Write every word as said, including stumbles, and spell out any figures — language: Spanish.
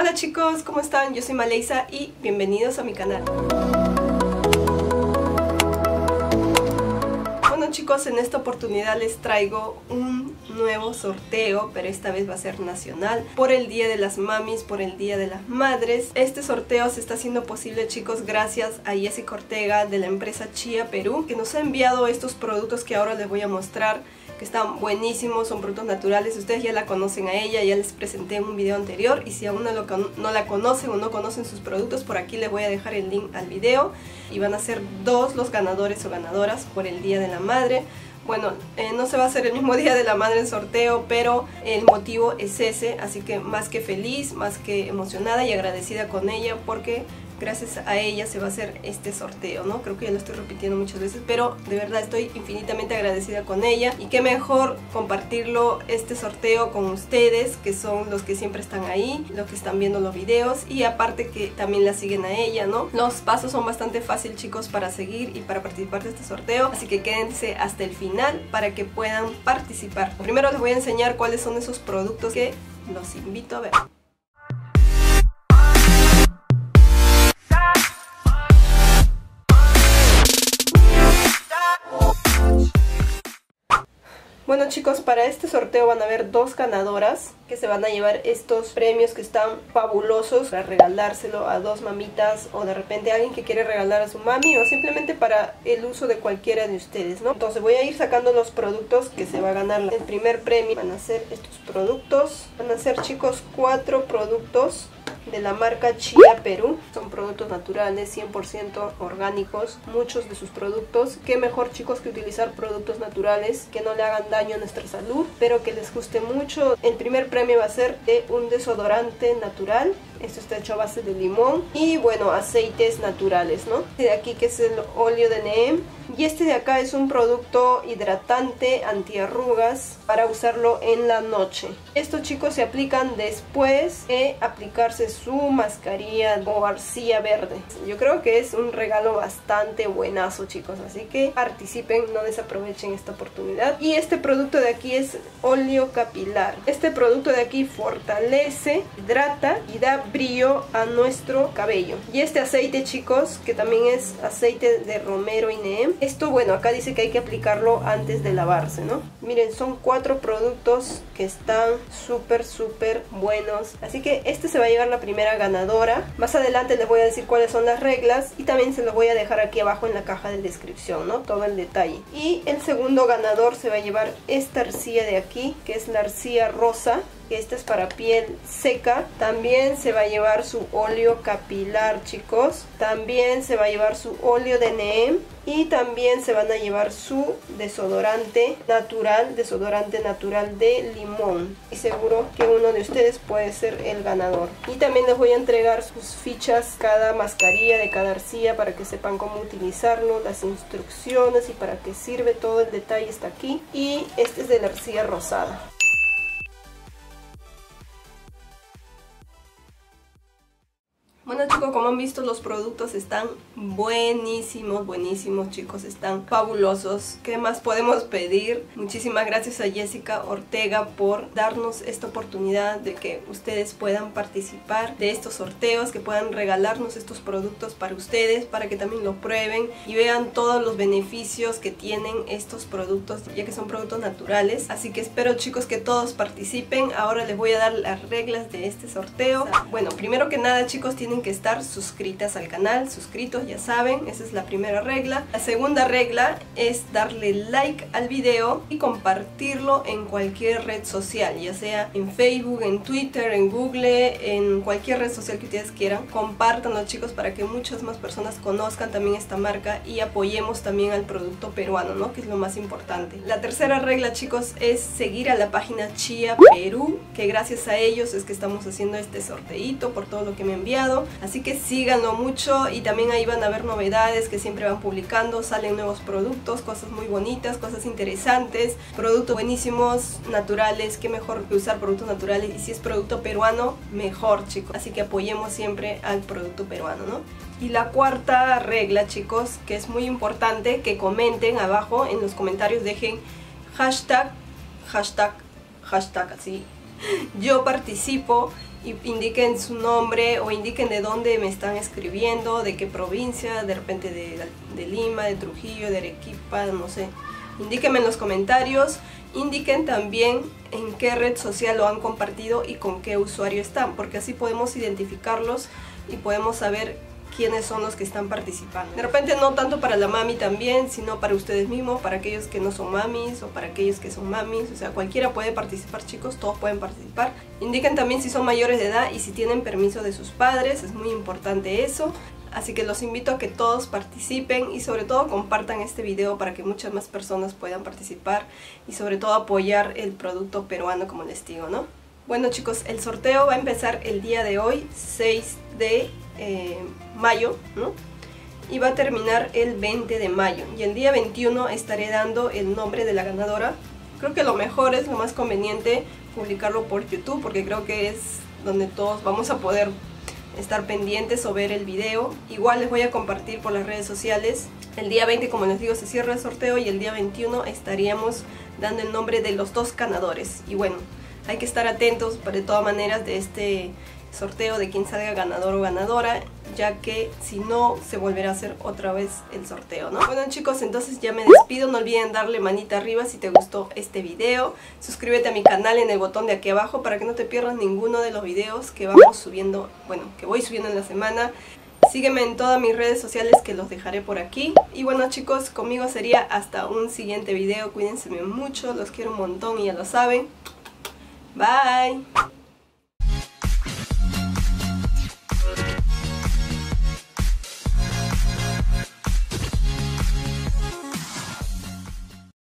Hola chicos, ¿cómo están? Yo soy Maleisa y bienvenidos a mi canal. Bueno chicos, en esta oportunidad les traigo un nuevo sorteo, pero esta vez va a ser nacional, por el Día de las Mamis, por el Día de las Madres. Este sorteo se está haciendo posible, chicos, gracias a Jessica Ortega de la empresa Chia Perú, que nos ha enviado estos productos que ahora les voy a mostrar, que están buenísimos, son productos naturales. Ustedes ya la conocen a ella, ya les presenté en un video anterior, y si aún no, lo, no la conocen o no conocen sus productos, por aquí les voy a dejar el link al video, y van a ser dos los ganadores o ganadoras por el Día de la Madre. Bueno, eh, no se va a hacer el mismo Día de la Madre en sorteo, pero el motivo es ese, así que más que feliz, más que emocionada y agradecida con ella, porque gracias a ella se va a hacer este sorteo, ¿no? Creo que ya lo estoy repitiendo muchas veces, pero de verdad estoy infinitamente agradecida con ella. Y qué mejor compartirlo, este sorteo, con ustedes, que son los que siempre están ahí, los que están viendo los videos, y aparte que también la siguen a ella, ¿no? Los pasos son bastante fáciles, chicos, para seguir y para participar de este sorteo, así que quédense hasta el final para que puedan participar. Primero les voy a enseñar cuáles son esos productos que los invito a ver. Bueno chicos, para este sorteo van a haber dos ganadoras que se van a llevar estos premios que están fabulosos para regalárselo a dos mamitas, o de repente a alguien que quiere regalar a su mami, o simplemente para el uso de cualquiera de ustedes, ¿no? Entonces voy a ir sacando los productos que se va a ganar. El primer premio van a ser estos productos, van a ser, chicos, cuatro productos de la marca Chia Perú. Son productos naturales, cien por ciento orgánicos, muchos de sus productos. Qué mejor, chicos, que utilizar productos naturales que no le hagan daño a nuestra salud, pero que les guste mucho. El primer premio va a ser de un desodorante natural. Esto está hecho a base de limón y, bueno, aceites naturales, ¿no? Este de aquí, que es el óleo de neem, y este de acá es un producto hidratante antiarrugas para usarlo en la noche. Estos, chicos, se aplican después de aplicarse su mascarilla o arcilla verde. Yo creo que es un regalo bastante buenazo, chicos, así que participen, no desaprovechen esta oportunidad. Y este producto de aquí es óleo capilar. Este producto de aquí fortalece, hidrata y da brillo a nuestro cabello. Y este aceite, chicos, que también es aceite de romero y neem, esto, bueno, acá dice que hay que aplicarlo antes de lavarse, ¿no? Miren, son cuatro productos que están súper súper buenos, así que este se va a llevar la primera ganadora. Más adelante les voy a decir cuáles son las reglas, y también se los voy a dejar aquí abajo en la caja de descripción, ¿no? Todo el detalle. Y el segundo ganador se va a llevar esta arcilla de aquí, que es la arcilla rosa. Esta es para piel seca. También se va a llevar su óleo capilar, chicos. También se va a llevar su óleo de neem. Y también se van a llevar su desodorante natural, desodorante natural de limón. Y seguro que uno de ustedes puede ser el ganador. Y también les voy a entregar sus fichas, cada mascarilla de cada arcilla, para que sepan cómo utilizarlo, las instrucciones y para qué sirve. Todo el detalle está aquí. Y este es de la arcilla rosada. Bueno chicos, como han visto, los productos están buenísimos, buenísimos, chicos, están fabulosos. ¿Qué más podemos pedir? Muchísimas gracias a Jessica Ortega por darnos esta oportunidad de que ustedes puedan participar de estos sorteos, que puedan regalarnos estos productos para ustedes, para que también los prueben y vean todos los beneficios que tienen estos productos, ya que son productos naturales. Así que espero, chicos, que todos participen. Ahora les voy a dar las reglas de este sorteo. Bueno, primero que nada, chicos, tienen que estar suscritas al canal, suscritos, ya saben, esa es la primera regla. La segunda regla es darle like al video y compartirlo en cualquier red social, ya sea en Facebook, en Twitter, en Google, en cualquier red social que ustedes quieran. Compártanlo, chicos, para que muchas más personas conozcan también esta marca y apoyemos también al producto peruano, ¿no? Que es lo más importante. La tercera regla, chicos, es seguir a la página Chia Perú, que gracias a ellos es que estamos haciendo este sorteito por todo lo que me han enviado. Así que síganlo mucho, y también ahí van a ver novedades que siempre van publicando. Salen nuevos productos, cosas muy bonitas, cosas interesantes, productos buenísimos, naturales. Qué mejor que usar productos naturales, y si es producto peruano, mejor, chicos. Así que apoyemos siempre al producto peruano, ¿no? Y la cuarta regla, chicos, que es muy importante, que comenten abajo en los comentarios, dejen hashtag, hashtag, hashtag así, yo participo, y indiquen su nombre o indiquen de dónde me están escribiendo, de qué provincia, de repente de, de Lima, de Trujillo, de Arequipa, no sé. Indíquenme en los comentarios, indiquen también en qué red social lo han compartido y con qué usuario están, porque así podemos identificarlos y podemos saber quiénes son los que están participando. De repente no tanto para la mami también, sino para ustedes mismos, para aquellos que no son mamis o para aquellos que son mamis, o sea, cualquiera puede participar, chicos, todos pueden participar. Indiquen también si son mayores de edad y si tienen permiso de sus padres, es muy importante eso. Así que los invito a que todos participen y sobre todo compartan este video para que muchas más personas puedan participar y sobre todo apoyar el producto peruano, como les digo, ¿no? Bueno, chicos, el sorteo va a empezar el día de hoy, seis de mayo, ¿no? Y va a terminar el veinte de mayo. Y el día veintiuno estaré dando el nombre de la ganadora. Creo que lo mejor es, lo más conveniente, publicarlo por YouTube, porque creo que es donde todos vamos a poder estar pendientes o ver el video. Igual les voy a compartir por las redes sociales. El día veinte, como les digo, se cierra el sorteo y el día veintiuno estaríamos dando el nombre de los dos ganadores. Y bueno, hay que estar atentos de todas maneras de este sorteo, de quién salga ganador o ganadora, ya que si no se volverá a hacer otra vez el sorteo, ¿no? Bueno, chicos, entonces ya me despido. No olviden darle manita arriba si te gustó este video, suscríbete a mi canal en el botón de aquí abajo para que no te pierdas ninguno de los videos que vamos subiendo, bueno, que voy subiendo en la semana. Sígueme en todas mis redes sociales que los dejaré por aquí. Y bueno, chicos, conmigo sería hasta un siguiente video. Cuídense mucho, los quiero un montón y ya lo saben. Bye.